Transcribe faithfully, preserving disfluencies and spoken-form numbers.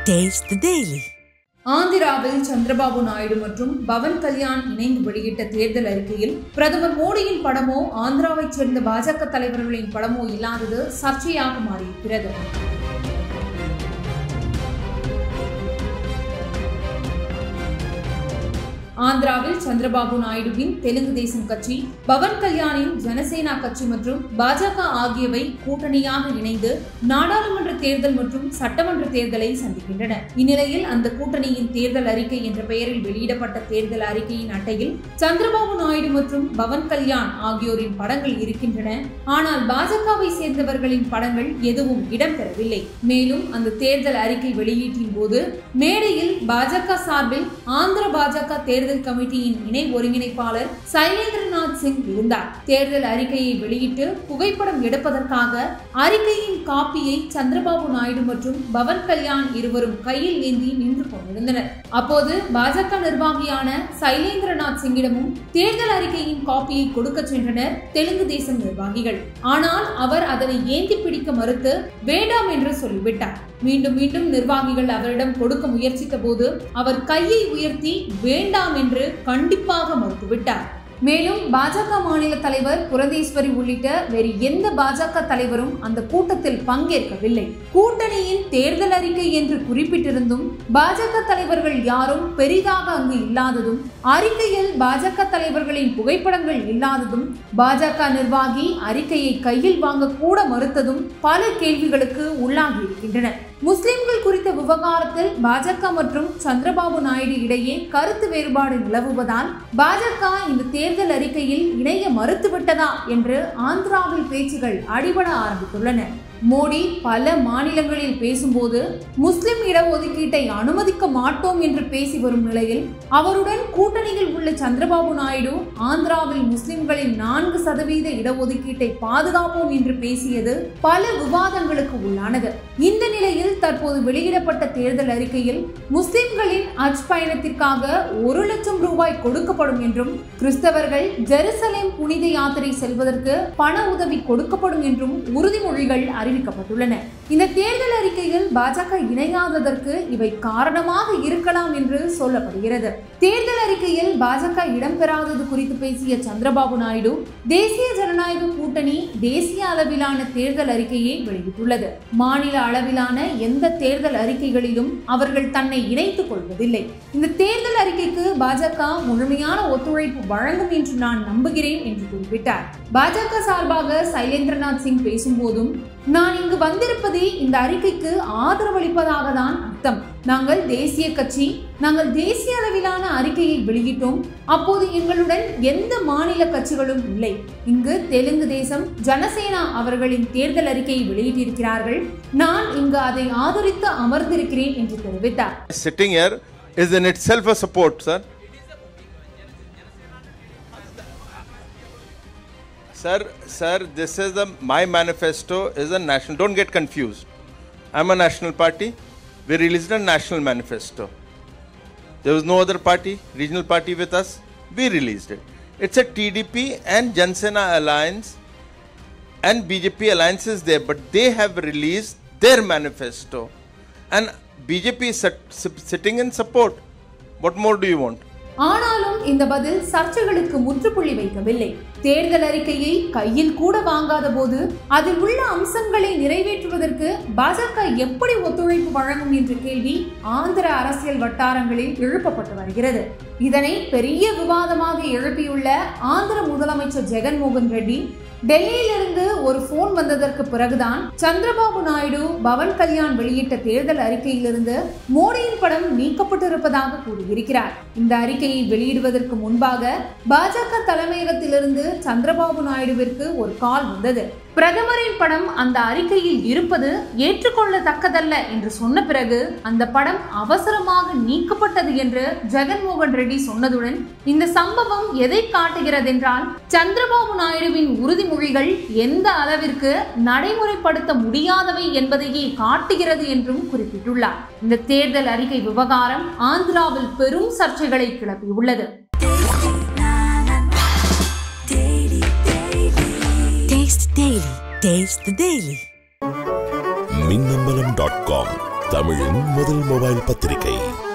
Taste the Daily. ஆந்திராவில் சந்திரபாபு நாயுடு மற்றும் பவன் கல்யாண் இணைந்து வெளியிட்ட தேர்தல் அறிக்கையில் பிரதமர் மோடியின் படமோ ஆந்திராவைச் சேர்ந்த பாஜக தலைவர்களின் படமோ இல்லாதது சர்ச்சையாக மாறியிருக்கிறது. ஆந்திராவில் சந்திரபாபு நாயுடுவின் தெலுங்கு தேசம் கட்சி, பவன் கல்யாணின் ஜனசேனா கட்சி மற்றும் பாஜக ஆகியவை கூட்டணியாக இணைந்து நாடாளுமன்ற தேர்தல் மற்றும் சட்டமன்ற தேர்தலை சந்திக்கின்றன. இந்நிலையில் அந்த கூட்டணியின் தேர்தல் அறிக்கை என்ற பெயரில் வெளியிடப்பட்ட தேர்தல் அறிக்கையின் அட்டையில் சந்திரபாபு நாயுடு மற்றும் பவன் கல்யாண் ஆகியோரின் படங்கள் இருக்கின்றன. ஆனால் பாஜகவை சேர்ந்தவர்களின் படங்கள் எதுவும் இடம்பெறவில்லை. மேலும் அந்த தேர்தல் அறிக்கை வெளியீட்டின் போது மேடையில் பாஜக சார்பில் ஆந்திர பாஜக தேர்தல் தேர்தல் கமிட்டியின் இணை ஒருங்கிணைப்பாளர் சைலேந்திரநாத் சிங் இருந்தார். தேர்தல் அறிக்கையை வெளியிட்டு புகைப்படம் எடுப்பதற்காக அறிக்கையின் காப்பியை சந்திரபாபு நாயுடு மற்றும் பவன் கல்யாண் இருவரும் கையில் ஏந்தி நின்று கொண்டிருந்தனர். அப்போது பாஜக நிர்வாகியான சைலேந்திரநாத் சிங்கிடமும் தேர்தல் அறிக்கையின் காப்பியை கொடுக்க சென்றனர் தெலுங்கு தேசம் நிர்வாகிகள். ஆனால் அவர் அதனை ஏந்தி பிடிக்க மறுத்து வேண்டாம் என்று சொல்லிவிட்டார். மீண்டும் மீண்டும் நிர்வாகிகள் அவரிடம் கொடுக்க முயற்சித்த போது அவர் கையை உயர்த்தி வேண்டாம் என்று கண்டிப்பாக மறுத்துவிட்டார். மேலும் பாஜக மாநில தலைவர் புரந்தேஸ்வரி உள்ளிட்ட வேறு எந்த பாஜக தலைவரும் அந்த கூட்டத்தில் பங்கேற்கவில்லை. கூட்டணியின் தேர்தல் அறிக்கை என்று குறிப்பிட்டிருந்தும் பாஜக தலைவர்கள் யாரும் பெரிதாக அங்கு இல்லாததும், அறிக்கையில் பாஜக தலைவர்களின் புகைப்படங்கள் இல்லாததும், பாஜக நிர்வாகி அறிக்கையை கையில் வாங்க கூட மறுத்ததும் பல கேள்விகளுக்கு உள்ளாகி இருக்கின்றன. முஸ்லிம்கள் குறித்த விவகாரத்தில் பாஜக மற்றும் சந்திரபாபு நாயுடு இடையே கருத்து வேறுபாடு நிலவுவதால் பாஜக இந்த தேர்தல் அறிக்கையில் இணைய மறுத்துவிட்டதா என்று ஆந்திராவில் பேச்சுகள் அடிபட ஆரம்பித்துள்ளன. மோடி பல மாநிலங்களில் பேசும்போது முஸ்லிம் இடஒதுக்கீட்டை அனுமதிக்க மாட்டோம் என்று பேசி வரும் நிலையில் அவருடன் கூட்டணியில் உள்ள சந்திரபாபு நாயுடு ஆந்திராவில் முஸ்லிம்களின் நான்கு சதவீத இடஒதுக்கீட்டை பாதுகாப்போம் என்று பேசியது பல விவாதங்களுக்கு உள்ளானது. இந்த நிலையில் தற்போது வெளியிடப்பட்ட தேர்தல் அறிக்கையில் முஸ்லிம்களின் ஹஜ் பயணத்திற்காக ஒரு லட்சம் ரூபாய் கொடுக்கப்படும் என்றும், கிறிஸ்தவர்கள் ஜெருசலேம் புனித யாத்திரை செல்வதற்கு பண உதவி கொடுக்கப்படும் என்றும் உறுதிமொழிகள் அறிவிக்கப்பட்டுள்ளன. இந்த தேர்தல் அறிக்கையில் பாஜக இணையாததற்கு இவை காரணமாக இருக்கலாம் என்று சொல்லப்படுகிறது. தேர்தல் அறிக்கையில் பாஜக இடம்பெறாதது குறித்து பேசிய சந்திரபாபு நாயுடு, தேசிய ஜனநாயக கூட்டணி தேசிய அளவிலான தேர்தல் அறிக்கையை வெளியிட்டுள்ளது. மாநில அளவிலான எந்த தேர்தல் அறிக்கைகளிலும் அவர்கள் தன்னை இணைத்துக் கொள்வதில்லை. இந்த தேர்தல் அறிக்கைக்கு பாஜக முழுமையான ஒத்துழைப்பு வழங்கும் என்று நான் நம்புகிறேன் என்று குறிப்பிட்டார். பாஜக சார்பாக சைலேந்திரநாத் சிங் பேசும்போதும், நான் இங்கு வந்திருப்பதே இந்த அறிக்கைக்கு ஆதரவளிப்பதாக தான் அர்த்தம். நாங்கள் தேசிய கட்சி, நாங்கள் தேசிய அளவிலான அறிக்கையை வெளியிட்டோம். அப்போது எங்களுடன் எந்த மாநில கட்சிகளும் இல்லை. இங்கு தெலுங்கு தேசம், ஜனசேனா அவர்களின் தேர்தல் அறிக்கையை வெளியிட்டிருக்கிறார்கள். நான் இங்கு அதை ஆதரித்து அமர்ந்திருக்கிறேன் என்று தெரிவித்தார். Sitting here is in itself a support, sir. Sir, sir, this is the my manifesto is a national. Don't get confused. I'm a national party. We released a national manifesto. There was no other party, regional party with us. We released it. It's a T D P and Jansena alliance and B J P alliance is there, but they have released their manifesto, and B J P is sitting in support. What more do you want? ஆனாலும் இந்த பதில் சர்ச்சைகளுக்கு முற்றுப்புள்ளி வைக்கவில்லை. தேர்தல் அறிக்கையை கையில் கூட வாங்காத போது அதில் உள்ள அம்சங்களை நிறைவேற்றுவதற்கு பாஜக எப்படி ஒத்துழைப்பு வழங்கும் என்ற கேள்வி ஆந்திர அரசியல் வட்டாரங்களில் எழுப்பப்பட்டு வருகிறது. இதனை பெரிய விவாதமாக எழுப்பியுள்ள ஆந்திர முதலமைச்சர் ஜெகன்மோகன் ரெட்டி, டெல்லியிலிருந்து ஒரு போன் வந்ததற்கு பிறகுதான் சந்திரபாபு நாயுடு, பவன் கல்யாண் வெளியிட்ட தேர்தல் அறிக்கையிலிருந்து மோடியின் படம் நீக்கப்பட்டிருப்பதாக கூறியிருக்கிறார். இந்த அறிக்கையை வெளியிடுவதற்கு முன்பாக பாஜக தலைமையகத்திலிருந்து சந்திரபாபு நாயுடுவிற்கு ஒரு கால் வந்தது. பிரதமரின் படம் அந்த அறிக்கையில் இருப்பது ஏற்றுக்கொள்ளத்தக்கதல்ல என்று சொன்ன பிறகு அந்த படம் அவசரமாக நீக்கப்பட்டது என்று ஜெகன்மோகன் ரெட்டி சொன்னதுடன், இந்த சம்பவம் எதை காட்டுகிறது என்றால் சந்திரபாபு நாயுடுவின் உறுதிமொழிகள் எந்த அளவிற்கு நடைமுறைப்படுத்த முடியாதவை என்பதையே காட்டுகிறது என்றும் குறிப்பிட்டுள்ளார். இந்த தேர்தல் அறிக்கை விவகாரம் ஆந்திராவில் பெரும் சர்ச்சைகளை கிளப்பியுள்ளது. Taste Daily. Taste the Daily. Minnambalam dot com தமிழின் முதல் மொபைல் பத்திரிகை.